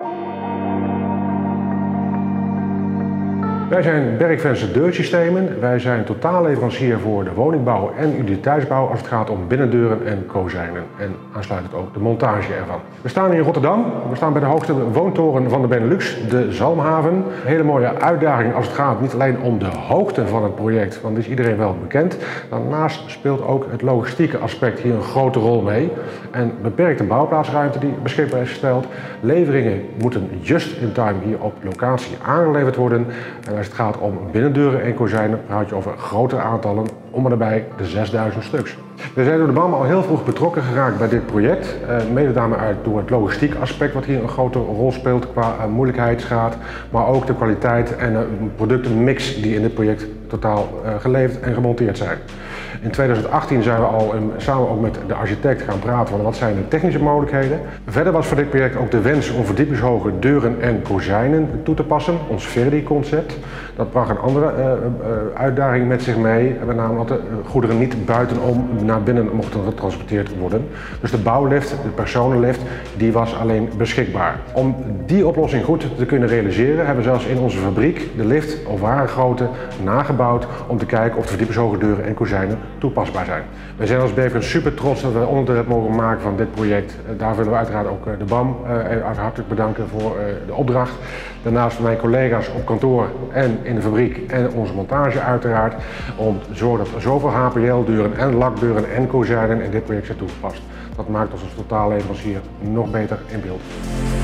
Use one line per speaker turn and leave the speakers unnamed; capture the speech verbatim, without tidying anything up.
Wij zijn Bergvenster Deursystemen. Wij zijn totaalleverancier voor de woningbouw en utiliteitsbouw als het gaat om binnendeuren en kozijnen. En aansluitend ook de montage ervan. We staan hier in Rotterdam. We staan bij de hoogste woontoren van de Benelux, de Zalmhaven. Een hele mooie uitdaging als het gaat niet alleen om de hoogte van het project, want dat is iedereen wel bekend. Daarnaast speelt ook het logistieke aspect hier een grote rol mee. En beperkte bouwplaatsruimte die beschikbaar is gesteld. Leveringen moeten just in time hier op locatie aangeleverd worden. En als het gaat om binnendeuren en kozijnen praat je over grotere aantallen, om en nabij de zesduizend stuks. We zijn door de B A M al heel vroeg betrokken geraakt bij dit project. Uh, mede daarmee uit door het logistiek aspect wat hier een grote rol speelt qua uh, moeilijkheidsgraad. Maar ook de kwaliteit en de uh, productenmix die in dit project totaal uh, geleverd en gemonteerd zijn. In tweeduizend achttien zijn we al um, samen ook met de architect gaan praten van wat zijn de technische mogelijkheden. Verder was voor dit project ook de wens om verdiepingshoge deuren en kozijnen toe te passen. Ons Verdi-concept. Dat bracht een andere uh, uh, uitdaging met zich mee. Met name dat de goederen niet buitenom naar binnen mochten getransporteerd worden. Dus de bouwlift, de personenlift, die was alleen beschikbaar. Om die oplossing goed te kunnen realiseren hebben we zelfs in onze fabriek de lift op ware grootte nagebouwd om te kijken of de verdiepingshoge deuren en kozijnen toepasbaar zijn. Wij zijn als Bergvenster super trots dat we onderdeel mogen maken van dit project. Daar willen we uiteraard ook de B A M hartelijk bedanken voor de opdracht. Daarnaast mijn collega's op kantoor en in de fabriek en onze montage uiteraard. Om te zorgen dat er zoveel H P L-deuren en lakdeuren en kozijnen in dit project zijn toegepast. Dat maakt ons als totaalleverancier nog beter in beeld.